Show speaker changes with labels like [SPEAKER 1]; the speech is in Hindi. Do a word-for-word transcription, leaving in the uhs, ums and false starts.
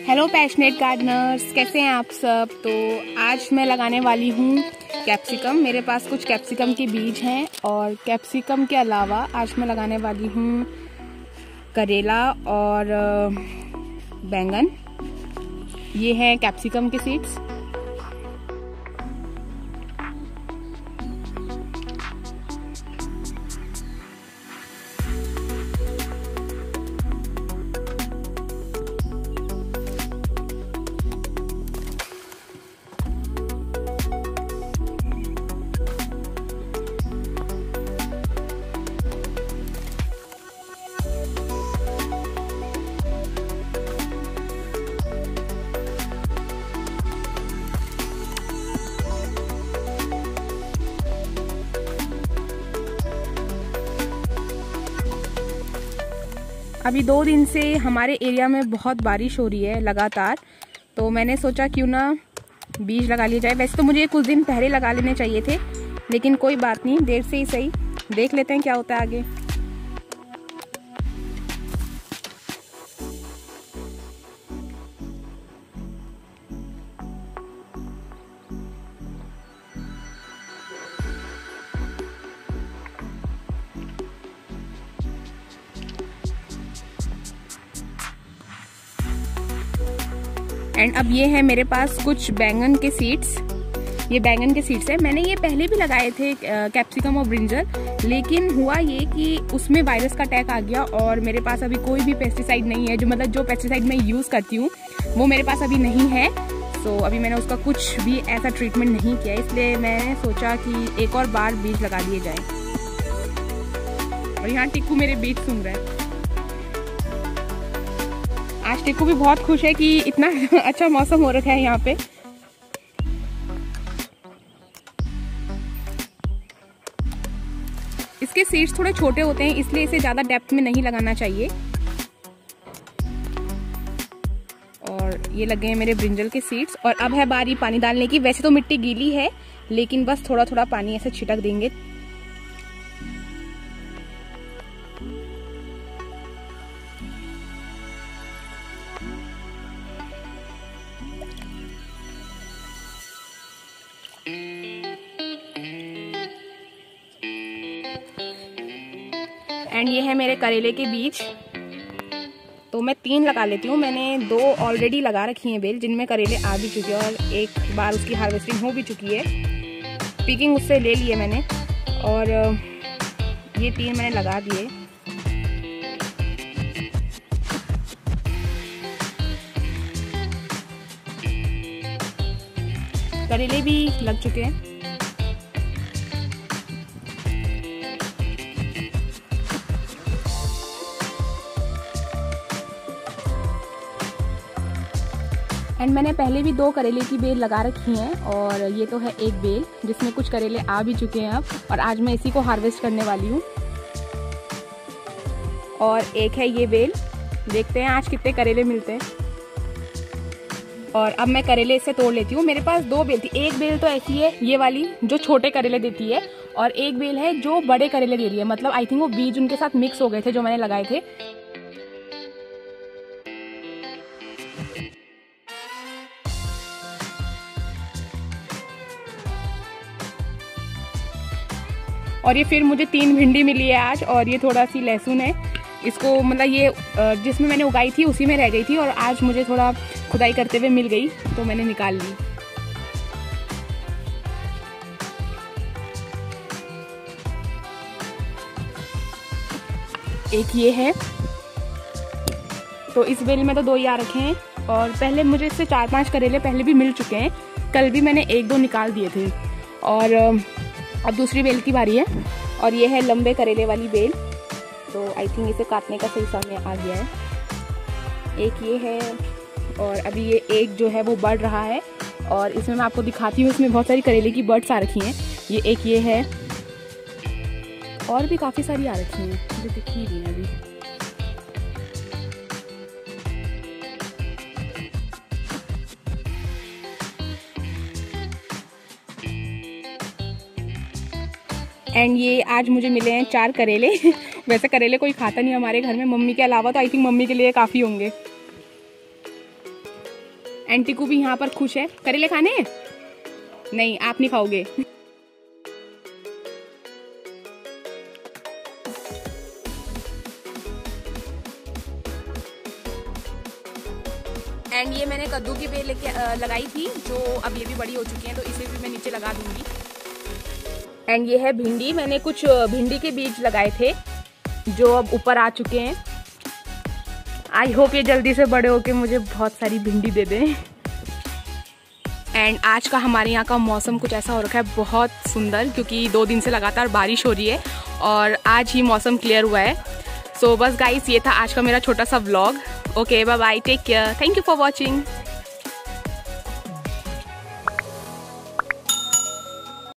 [SPEAKER 1] हेलो पैशनेट गार्डनर्स, कैसे हैं आप सब। तो आज मैं लगाने वाली हूँ कैप्सिकम। मेरे पास कुछ कैप्सिकम के बीज हैं और कैप्सिकम के अलावा आज मैं लगाने वाली हूँ करेला और बैंगन। ये हैं कैप्सिकम के सीड्स। अभी दो दिन से हमारे एरिया में बहुत बारिश हो रही है लगातार, तो मैंने सोचा क्यों ना बीज लगा लिया जाए। वैसे तो मुझे कुछ दिन पहले लगा लेने चाहिए थे, लेकिन कोई बात नहीं, देर से ही सही। देख लेते हैं क्या होता है आगे। एंड अब ये है मेरे पास कुछ बैंगन के सीड्स। ये बैंगन के सीड्स है। मैंने ये पहले भी लगाए थे कैप्सिकम और ब्रिंजल, लेकिन हुआ ये कि उसमें वायरस का अटैक आ गया और मेरे पास अभी कोई भी पेस्टिसाइड नहीं है। जो मतलब जो पेस्टिसाइड मैं यूज़ करती हूँ वो मेरे पास अभी नहीं है। सो so, अभी मैंने उसका कुछ भी ऐसा ट्रीटमेंट नहीं किया, इसलिए मैंने सोचा कि एक और बार बीज लगा दिए जाए। और यहाँ टिक्कू मेरे बीज सुन रहा है। आज टिक्कू भी बहुत खुश है कि इतना अच्छा मौसम हो रखा है यहाँ पे। इसके सीड्स थोड़े छोटे होते हैं, इसलिए इसे ज्यादा डेप्थ में नहीं लगाना चाहिए। और ये लगे हैं मेरे ब्रिंजल के सीड्स। और अब है बारी पानी डालने की। वैसे तो मिट्टी गीली है, लेकिन बस थोड़ा थोड़ा पानी ऐसे छिटक देंगे। एंड ये है मेरे करेले के बीज। तो मैं तीन लगा लेती हूँ। मैंने दो ऑलरेडी लगा रखी हैं बेल, जिनमें करेले आ भी चुके हैं और एक बार उसकी हार्वेस्टिंग हो भी चुकी है। पिकिंग उससे ले ली है मैंने। और ये तीन मैंने लगा दिए। करेले भी लग चुके हैं। एंड मैंने पहले भी दो करेले की बेल लगा रखी हैं और ये तो है एक बेल जिसमें कुछ करेले आ भी चुके हैं अब। और आज मैं इसी को हार्वेस्ट करने वाली हूँ। और एक है ये बेल। देखते हैं आज कितने करेले मिलते हैं। और अब मैं करेले इससे तोड़ लेती हूँ। मेरे पास दो बेल थी। एक बेल तो ऐसी है ये वाली जो छोटे करेले देती है, और एक बेल है जो बड़े करेले दे रही है। मतलब आई थिंक वो बीज उनके साथ मिक्स हो गए थे जो मैंने लगाए थे। और ये फिर मुझे तीन भिंडी मिली है आज। और ये थोड़ा सी लहसुन है। इसको मतलब ये जिसमें मैंने उगाई थी उसी में रह गई थी, और आज मुझे थोड़ा खुदाई करते हुए मिल गई तो मैंने निकाल ली। एक ये है। तो इस बेल में तो दो ही आ रखे हैं। और पहले मुझे इससे चार पांच करेले पहले भी मिल चुके हैं। कल भी मैंने एक दो निकाल दिए थे। और अब दूसरी बेल की बारी है। और ये है लंबे करेले वाली बेल। तो आई थिंक इसे काटने का सही समय आ गया है। एक ये है। और अभी ये एक जो है वो बढ़ रहा है, और इसमें मैं आपको दिखाती हूँ। इसमें बहुत सारी करेले की बर्ड्स आ रखी हैं। ये एक ये है, और भी काफ़ी सारी आ रखी हैं जो दिख ही नहीं अभी। एंड ये आज मुझे मिले हैं चार करेले। वैसे करेले कोई खाता नहीं हमारे घर में, मम्मी के अलावा। तो आई थिंक मम्मी के लिए काफ़ी होंगे। एंड टिकू भी यहाँ पर खुश है। करेले खाने हैं? नहीं, आप नहीं खाओगे। एंड ये मैंने कद्दू की बेल लेके लगाई थी, जो अब ये भी बड़ी हो चुकी हैं, तो इसे भी मैं नीचे लगा दूंगी। एंड ये है भिंडी, मैंने कुछ भिंडी के बीज लगाए थे जो अब ऊपर आ चुके हैं। आई होप ये जल्दी से बड़े होके मुझे बहुत सारी भिंडी दे दें। एंड आज का हमारे यहाँ का मौसम कुछ ऐसा हो रखा है, बहुत सुंदर, क्योंकि दो दिन से लगातार बारिश हो रही है और आज ही मौसम क्लियर हुआ है। सो so, बस गाइस, ये था आज का मेरा छोटा सा vlog. Okay, bye bye, take care, thank you for watching.